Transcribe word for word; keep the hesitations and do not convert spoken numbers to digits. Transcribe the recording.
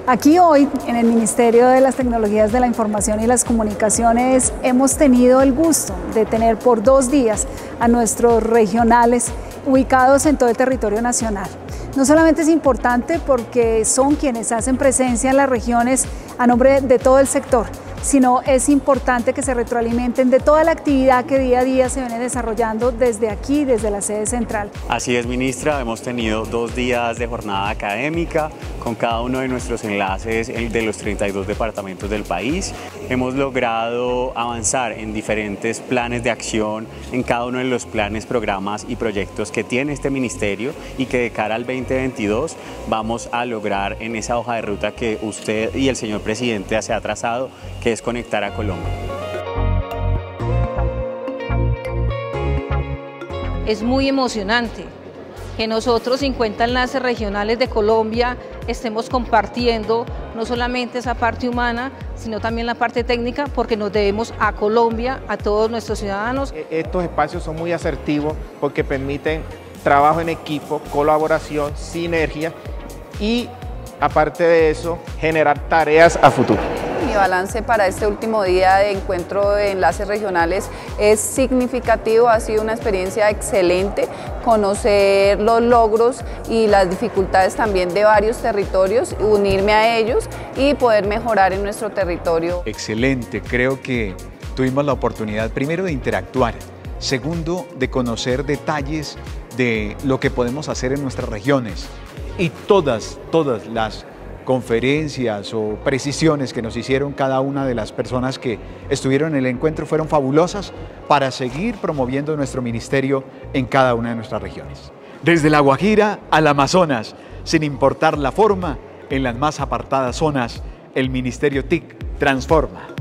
Aquí hoy, en el Ministerio de las Tecnologías de la Información y las Comunicaciones, hemos tenido el gusto de tener por dos días a nuestros regionales ubicados en todo el territorio nacional. No solamente es importante porque son quienes hacen presencia en las regiones a nombre de todo el sector, sino es importante que se retroalimenten de toda la actividad que día a día se viene desarrollando desde aquí, desde la sede central. Así es, ministra, hemos tenido dos días de jornada académica con cada uno de nuestros enlaces de los treinta y dos departamentos del país. Hemos logrado avanzar en diferentes planes de acción, en cada uno de los planes, programas y proyectos que tiene este ministerio y que de cara al veinte veintidós vamos a lograr en esa hoja de ruta que usted y el señor presidente se ha trazado, que es conectar a Colombia. Es muy emocionante que nosotros, cincuenta enlaces regionales de Colombia, estemos compartiendo no solamente esa parte humana, sino también la parte técnica, porque nos debemos a Colombia, a todos nuestros ciudadanos. Estos espacios son muy asertivos porque permiten trabajo en equipo, colaboración, sinergia y, aparte de eso, generar tareas a futuro. Mi balance para este último día de encuentro de enlaces regionales es significativo, ha sido una experiencia excelente, conocer los logros y las dificultades también de varios territorios, unirme a ellos y poder mejorar en nuestro territorio. Excelente, creo que tuvimos la oportunidad primero de interactuar, segundo de conocer detalles de lo que podemos hacer en nuestras regiones y todas, todas las conferencias o precisiones que nos hicieron cada una de las personas que estuvieron en el encuentro fueron fabulosas para seguir promoviendo nuestro ministerio en cada una de nuestras regiones. Desde La Guajira al Amazonas, sin importar la forma, en las más apartadas zonas, el Ministerio T I C transforma.